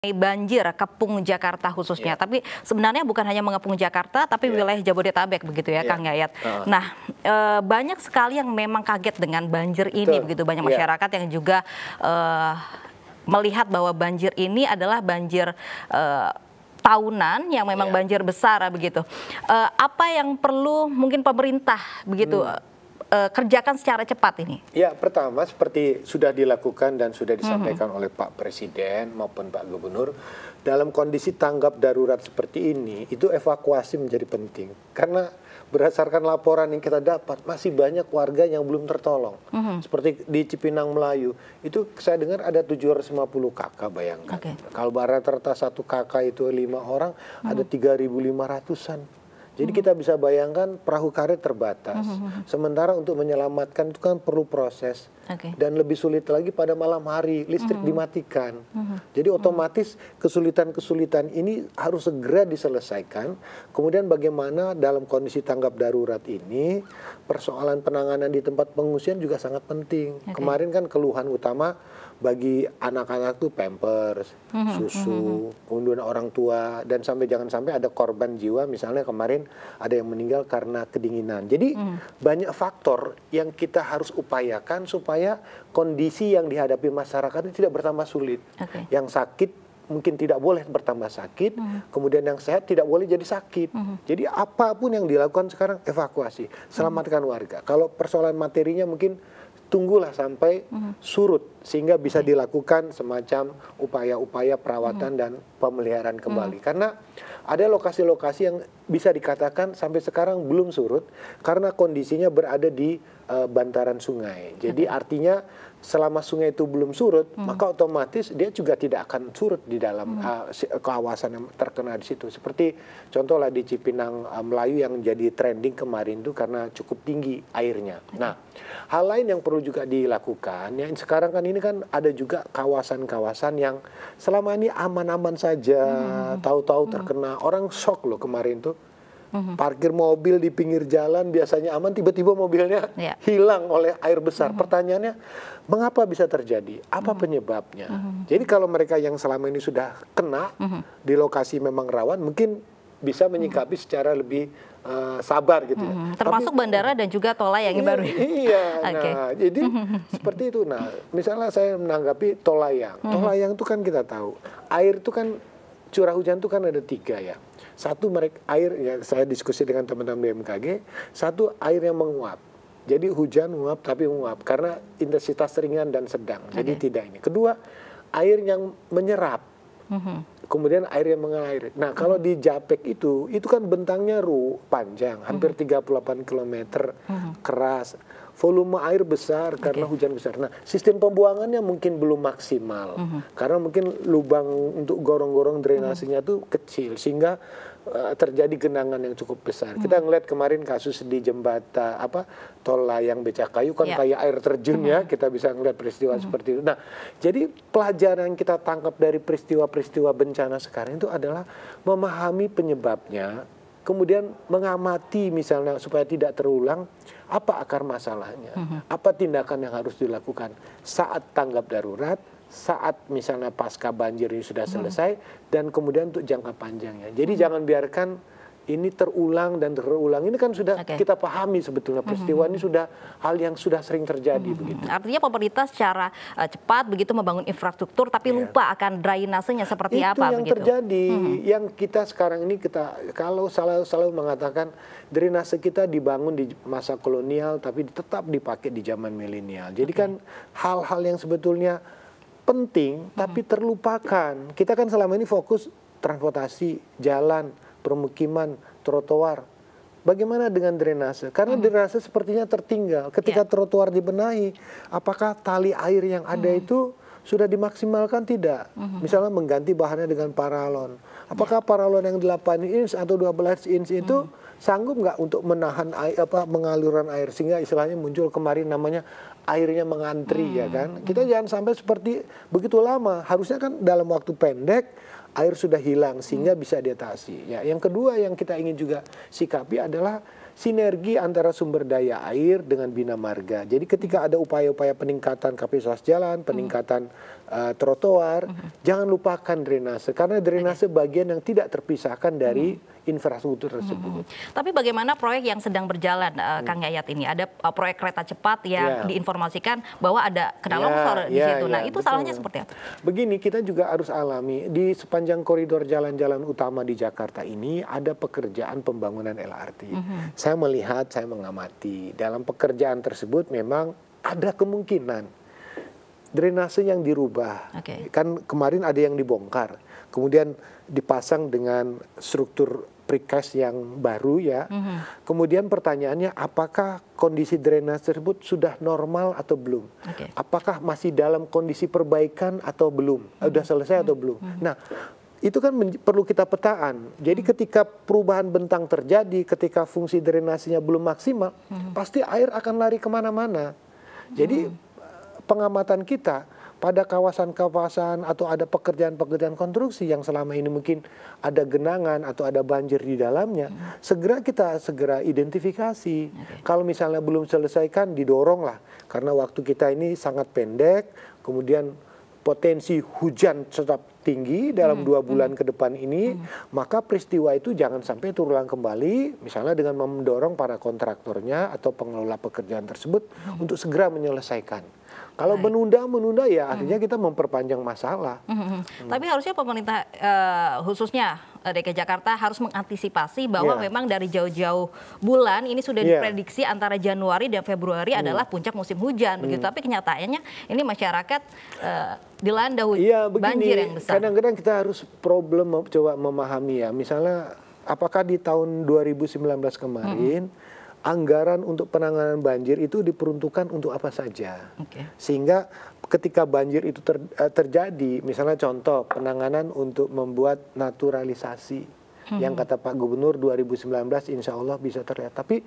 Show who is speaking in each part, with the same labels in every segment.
Speaker 1: Banjir Kepung Jakarta khususnya, tapi sebenarnya bukan hanya mengepung Jakarta, tapi wilayah Jabodetabek begitu ya, Kang Yayat. Nah, banyak sekali yang memang kaget dengan banjir ini, begitu banyak masyarakat yang juga melihat bahwa banjir ini adalah banjir tahunan yang memang banjir besar begitu. Apa yang perlu mungkin pemerintah begitu kerjakan secara cepat ini?
Speaker 2: Ya, pertama seperti sudah dilakukan dan sudah disampaikan oleh Pak Presiden maupun Pak Gubernur, dalam kondisi tanggap darurat seperti ini, itu evakuasi menjadi penting. Karena berdasarkan laporan yang kita dapat, masih banyak warga yang belum tertolong. Seperti di Cipinang Melayu, itu saya dengar ada 750 kakak, bayangkan. Kalau rata-rata satu kakak itu 5 orang, ada 3.500-an. Jadi kita bisa bayangkan perahu karet terbatas. Sementara untuk menyelamatkan itu kan perlu proses. Dan lebih sulit lagi pada malam hari, listrik dimatikan. Jadi otomatis kesulitan-kesulitan ini harus segera diselesaikan. Kemudian bagaimana dalam kondisi tanggap darurat ini, persoalan penanganan di tempat pengungsian juga sangat penting. Kemarin kan keluhan utama bagi anak-anak tuh pampers, susu, kemudian orang tua, dan jangan sampai ada korban jiwa, misalnya kemarin ada yang meninggal karena kedinginan. Jadi banyak faktor yang kita harus upayakan supaya kondisi yang dihadapi masyarakat itu tidak bertambah sulit. Yang sakit mungkin tidak boleh bertambah sakit, kemudian yang sehat tidak boleh jadi sakit. Jadi apapun yang dilakukan sekarang evakuasi, selamatkan warga. Kalau persoalan materinya mungkin tunggulah sampai surut sehingga bisa dilakukan semacam upaya-upaya perawatan dan pemeliharaan kembali. Karena ada lokasi-lokasi yang bisa dikatakan sampai sekarang belum surut karena kondisinya berada di bantaran sungai. Jadi artinya selama sungai itu belum surut, maka otomatis dia juga tidak akan surut di dalam kawasan yang terkena di situ. Seperti contohlah di Cipinang Melayu yang jadi trending kemarin itu karena cukup tinggi airnya. Nah, hal lain yang perlu juga dilakukan, ya sekarang kan ini kan ada juga kawasan-kawasan yang selama ini aman-aman saja, tahu-tahu terkena, orang shock loh kemarin tuh. Parkir mobil di pinggir jalan biasanya aman, tiba-tiba mobilnya hilang oleh air besar. Pertanyaannya, mengapa bisa terjadi? Apa penyebabnya? Jadi kalau mereka yang selama ini sudah kena di lokasi memang rawan, mungkin bisa menyikapi secara lebih sabar gitu ya.
Speaker 1: Termasuk bandara dan juga tol layang yang baru.
Speaker 2: Iya, nah jadi seperti itu. Nah, misalnya saya menanggapi tol layang. Tol layang itu kan kita tahu, air itu kan curah hujan itu kan ada 3 ya. Satu air, ya saya diskusi dengan teman-teman BMKG, satu air yang menguap. Jadi hujan menguap tapi menguap karena intensitas ringan dan sedang. Jadi tidak ini. Kedua, air yang menyerap. Kemudian air yang mengalir. Nah, kalau di Japek itu kan bentangnya panjang, hampir 38 km, keras. Volume air besar karena hujan besar. Nah, sistem pembuangannya mungkin belum maksimal. Karena mungkin lubang untuk gorong-gorong drainasenya itu kecil sehingga terjadi genangan yang cukup besar. Kita ngeliat kemarin kasus di jembatan tol layang Becakayu kan kayak air terjun ya, kita bisa ngeliat peristiwa seperti itu. Nah, jadi pelajaran yang kita tangkap dari peristiwa-peristiwa bencana sekarang itu adalah memahami penyebabnya, kemudian mengamati misalnya supaya tidak terulang, apa akar masalahnya, apa tindakan yang harus dilakukan saat tanggap darurat, saat misalnya pasca banjir ini sudah selesai, dan kemudian untuk jangka panjangnya. Jadi jangan biarkan ini terulang dan terulang. Ini kan sudah kita pahami sebetulnya peristiwa ini sudah hal yang sudah sering terjadi begitu.
Speaker 1: Artinya pemerintah secara cepat begitu membangun infrastruktur tapi lupa akan drainasenya seperti apa
Speaker 2: yang
Speaker 1: begitu.
Speaker 2: Terjadi. Yang kita sekarang ini kalau selalu mengatakan drainase kita dibangun di masa kolonial tapi tetap dipakai di zaman milenial. Jadi kan hal-hal yang sebetulnya penting tapi terlupakan. Kita kan selama ini fokus transportasi, jalan, permukiman, trotoar. Bagaimana dengan drainase? Karena drainase sepertinya tertinggal. Ketika trotoar dibenahi, apakah tali air yang ada itu sudah dimaksimalkan tidak? Misalnya mengganti bahannya dengan paralon. Apakah paralon yang 8 inch atau 12 inch itu sanggup nggak untuk menahan pengaluran air sehingga istilahnya muncul kemarin namanya airnya mengantri ya kan? Kita jangan sampai seperti begitu lama. Harusnya kan dalam waktu pendek air sudah hilang sehingga bisa diatasi. Ya, yang kedua yang kita ingin juga sikapi adalah sinergi antara sumber daya air dengan Bina Marga. Jadi ketika ada upaya-upaya peningkatan kapasitas jalan, peningkatan trotoar, jangan lupakan drainase, karena drainase bagian yang tidak terpisahkan dari infrastruktur tersebut.
Speaker 1: Tapi bagaimana proyek yang sedang berjalan, Kang Yayat ini? Ada proyek kereta cepat yang diinformasikan bahwa ada kena longsor di situ. Nah, itu salahnya seperti apa?
Speaker 2: Begini, kita juga harus alami di sepanjang koridor jalan-jalan utama di Jakarta ini ada pekerjaan pembangunan LRT. Saya melihat, saya mengamati dalam pekerjaan tersebut memang ada kemungkinan drainase yang dirubah. Kan kemarin ada yang dibongkar, kemudian dipasang dengan struktur precast yang baru ya. Kemudian pertanyaannya, apakah kondisi drainase tersebut sudah normal atau belum? Apakah masih dalam kondisi perbaikan atau belum? Sudah selesai atau belum? Nah, itu kan perlu kita petaan. Jadi ketika perubahan bentang terjadi, ketika fungsi drainasenya belum maksimal, pasti air akan lari kemana-mana. Jadi pengamatan kita pada kawasan-kawasan atau ada pekerjaan-pekerjaan konstruksi yang selama ini mungkin ada genangan atau ada banjir di dalamnya, segera identifikasi. Kalau misalnya belum selesaikan, didorong lah, karena waktu kita ini sangat pendek, kemudian potensi hujan tetap tinggi dalam 2 bulan ke depan ini, maka peristiwa itu jangan sampai terulang kembali, misalnya dengan mendorong para kontraktornya atau pengelola pekerjaan tersebut untuk segera menyelesaikan. Kalau menunda ya artinya kita memperpanjang masalah.
Speaker 1: Tapi harusnya pemerintah khususnya DKI Jakarta harus mengantisipasi bahwa memang dari jauh-jauh bulan ini sudah diprediksi antara Januari dan Februari adalah puncak musim hujan begitu. Tapi kenyataannya ini masyarakat dilanda banjir yang besar.
Speaker 2: Kadang-kadang kita harus coba memahami ya. Misalnya apakah di tahun 2019 kemarin anggaran untuk penanganan banjir itu diperuntukkan untuk apa saja. Sehingga ketika banjir itu terjadi, misalnya contoh penanganan untuk membuat naturalisasi, yang kata Pak Gubernur 2019 insya Allah bisa terlihat. Tapi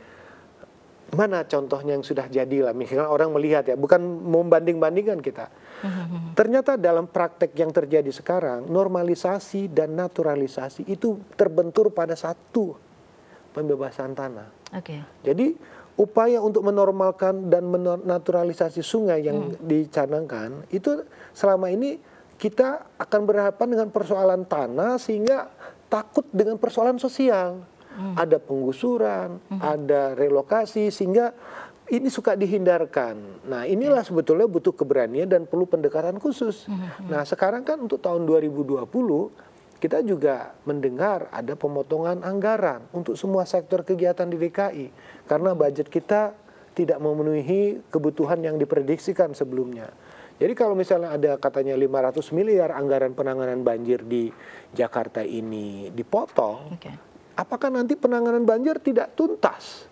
Speaker 2: mana contohnya yang sudah jadi lah, misalnya orang melihat ya, bukan membanding-bandingkan kita. Ternyata dalam praktek yang terjadi sekarang, normalisasi dan naturalisasi itu terbentur pada satu, pembebasan tanah. Jadi upaya untuk menormalkan dan menaturalisasi sungai yang dicanangkan itu selama ini kita akan berhadapan dengan persoalan tanah sehingga takut dengan persoalan sosial. Ada penggusuran, ada relokasi sehingga ini suka dihindarkan. Nah, inilah sebetulnya butuh keberanian dan perlu pendekatan khusus. Nah, sekarang kan untuk tahun 2020 kita juga mendengar ada pemotongan anggaran untuk semua sektor kegiatan di DKI. Karena budget kita tidak memenuhi kebutuhan yang diprediksikan sebelumnya. Jadi kalau misalnya ada katanya 500 miliar anggaran penanganan banjir di Jakarta ini dipotong, apakah nanti penanganan banjir tidak tuntas?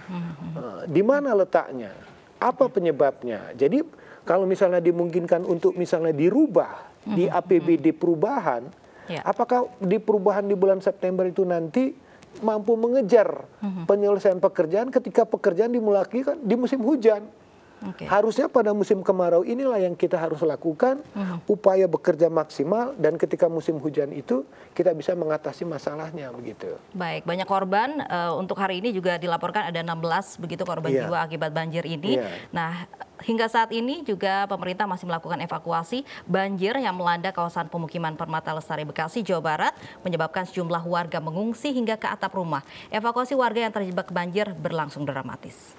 Speaker 2: Di mana letaknya? Apa penyebabnya? Jadi kalau misalnya dimungkinkan untuk misalnya dirubah di APBD perubahan, apakah di perubahan di bulan September itu nanti mampu mengejar penyelesaian pekerjaan ketika pekerjaan dimulai di musim hujan? Harusnya pada musim kemarau inilah yang kita harus lakukan upaya bekerja maksimal, dan ketika musim hujan itu kita bisa mengatasi masalahnya begitu.
Speaker 1: Baik, banyak korban untuk hari ini juga dilaporkan ada 16 begitu korban jiwa akibat banjir ini. Nah, hingga saat ini juga pemerintah masih melakukan evakuasi banjir yang melanda kawasan pemukiman Permata Lestari Bekasi, Jawa Barat, menyebabkan sejumlah warga mengungsi hingga ke atap rumah. Evakuasi warga yang terjebak banjir berlangsung dramatis.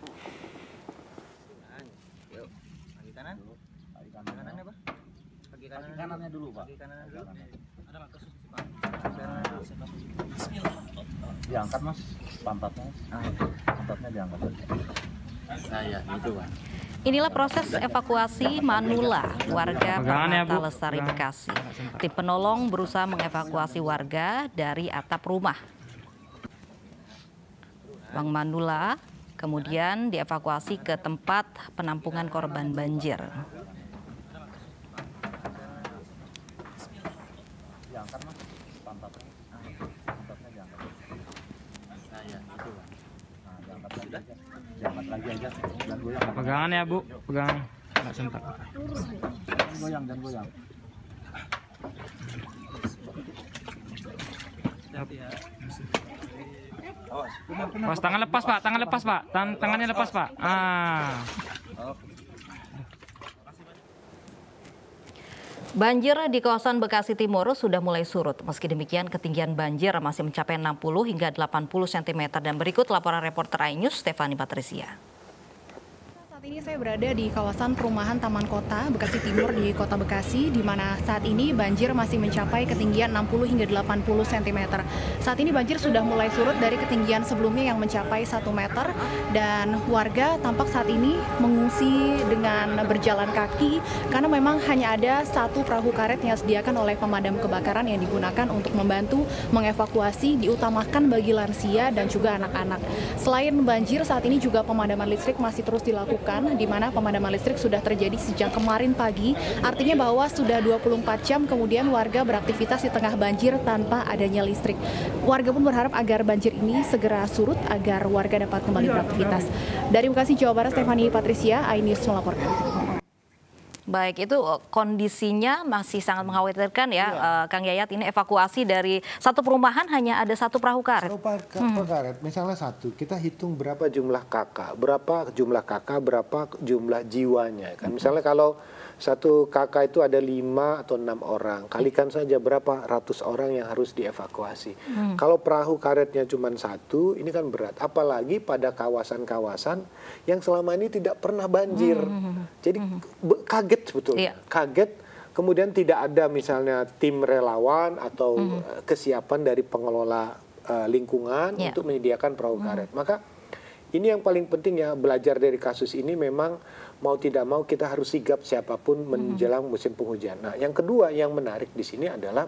Speaker 3: Kanannya dulu, Pak. Diangkat, Mas. Pantatnya. Pantatnya diangkat.
Speaker 4: Nah, ya, itu, Pak.
Speaker 1: Inilah proses evakuasi manula warga Permata Lestari Bekasi. Tim penolong berusaha mengevakuasi warga dari atap rumah. Bang Manula kemudian dievakuasi ke tempat penampungan korban banjir.
Speaker 3: Pegangan ya, Bu. Pegangan. Nggak sentak. Goyang dan goyang. Pas, tangan lepas, Pak. Tangan lepas, Pak. Tangannya lepas, Pak.
Speaker 1: Banjir di kawasan Bekasi Timur sudah mulai surut. Meski demikian, ketinggian banjir masih mencapai 60 hingga 80 cm. Dan berikut laporan reporter iNews Stefani Patricia.
Speaker 5: Saat ini saya berada di kawasan perumahan Taman Kota Bekasi Timur di Kota Bekasi, di mana saat ini banjir masih mencapai ketinggian 60 hingga 80 cm. Saat ini banjir sudah mulai surut dari ketinggian sebelumnya yang mencapai 1 meter, dan warga tampak saat ini mengungsi dengan berjalan kaki karena memang hanya ada satu perahu karet yang disediakan oleh pemadam kebakaran yang digunakan untuk membantu mengevakuasi, diutamakan bagi lansia dan juga anak-anak. Selain banjir, saat ini juga pemadaman listrik masih terus dilakukan, di mana pemadaman listrik sudah terjadi sejak kemarin pagi, artinya bahwa sudah 24 jam kemudian warga beraktivitas di tengah banjir tanpa adanya listrik. Warga pun berharap agar banjir ini segera surut agar warga dapat kembali beraktivitas. Dari Bekasi, Jawa Barat, Stefani Patricia, iNews melaporkan.
Speaker 1: Baik, itu kondisinya masih sangat mengkhawatirkan ya, Kang Yayat. Ini evakuasi dari satu perumahan hanya ada satu perahu karet.
Speaker 2: Perahu karet, misalnya satu, kita hitung berapa jumlah berapa jumlah jiwanya. Kan misalnya kalau satu kakak itu ada 5 atau 6 orang, kalikan saja berapa ratus orang yang harus dievakuasi. Kalau perahu karetnya cuma satu, ini kan berat. Apalagi pada kawasan-kawasan yang selama ini tidak pernah banjir. Jadi kaget sebetulnya. Kaget, kemudian tidak ada misalnya tim relawan atau kesiapan dari pengelola lingkungan untuk menyediakan perahu karet. Maka ini yang paling penting ya, belajar dari kasus ini memang mau tidak mau kita harus sigap siapapun menjelang musim penghujan. Nah, yang kedua yang menarik di sini adalah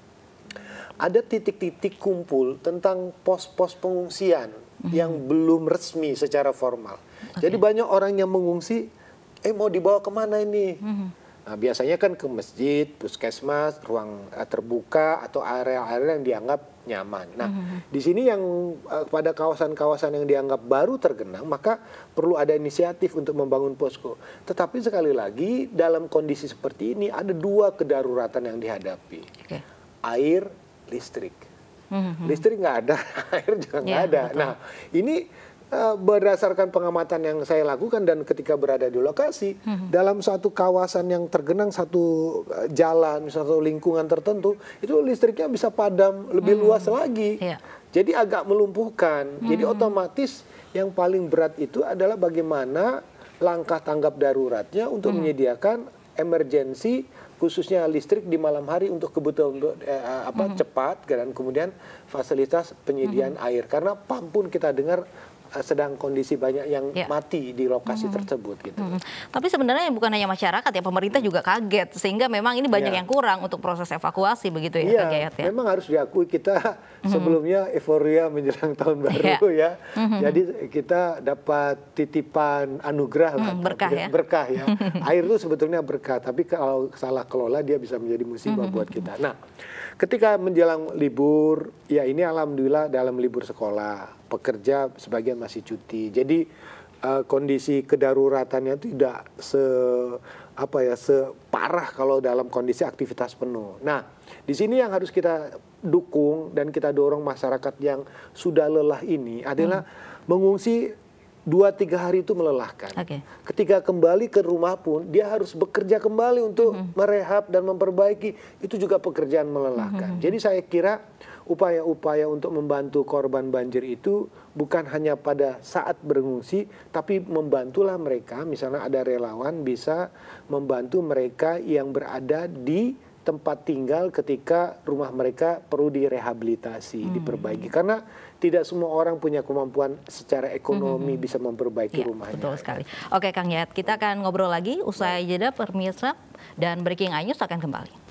Speaker 2: ada titik-titik kumpul tentang pos-pos pengungsian yang belum resmi secara formal. Jadi banyak orang yang mengungsi, mau dibawa kemana ini? Nah, biasanya kan ke masjid, puskesmas, ruang terbuka, atau area-area yang dianggap nyaman. Nah, di sini yang pada kawasan-kawasan yang dianggap baru tergenang, maka perlu ada inisiatif untuk membangun posko. Tetapi sekali lagi, dalam kondisi seperti ini, ada dua kedaruratan yang dihadapi. Air, listrik. Listrik nggak ada, air juga nggak ada. Betul. Nah, ini berdasarkan pengamatan yang saya lakukan dan ketika berada di lokasi, dalam satu kawasan yang tergenang, satu jalan, satu lingkungan tertentu, itu listriknya bisa padam lebih luas lagi. Jadi agak melumpuhkan. Jadi otomatis yang paling berat itu adalah bagaimana langkah tanggap daruratnya untuk menyediakan emergensi, khususnya listrik di malam hari untuk kebutuhan cepat, dan kemudian fasilitas penyediaan air. Karena pump pun kita dengar sedang kondisi banyak yang mati di lokasi tersebut gitu.
Speaker 1: Tapi sebenarnya bukan hanya masyarakat ya, pemerintah juga kaget sehingga memang ini banyak yang kurang untuk proses evakuasi begitu ya, Kang Yayat ya.
Speaker 2: Memang harus diakui kita sebelumnya euforia menjelang tahun baru ya. Jadi kita dapat titipan anugerah lah, berkah ya. Air itu sebetulnya berkah, tapi kalau salah kelola dia bisa menjadi musibah buat kita. Nah, ketika menjelang libur, ya ini alhamdulillah dalam libur sekolah, pekerja sebagian masih cuti. Jadi kondisi kedaruratannya tidak separah kalau dalam kondisi aktivitas penuh. Nah, di sini yang harus kita dukung dan kita dorong masyarakat yang sudah lelah ini adalah mengungsi 2-3 hari itu melelahkan. Ketika kembali ke rumah pun dia harus bekerja kembali untuk merehab dan memperbaiki. Itu juga pekerjaan melelahkan. Jadi saya kira upaya-upaya untuk membantu korban banjir itu bukan hanya pada saat berengungsi, tapi membantulah mereka, misalnya ada relawan bisa membantu mereka yang berada di tempat tinggal ketika rumah mereka perlu direhabilitasi, diperbaiki. Karena tidak semua orang punya kemampuan secara ekonomi bisa memperbaiki rumahnya.
Speaker 1: Betul sekali. Oke, Kang Yayat, kita akan ngobrol lagi usai jeda pemirsa, dan Breaking iNews akan kembali.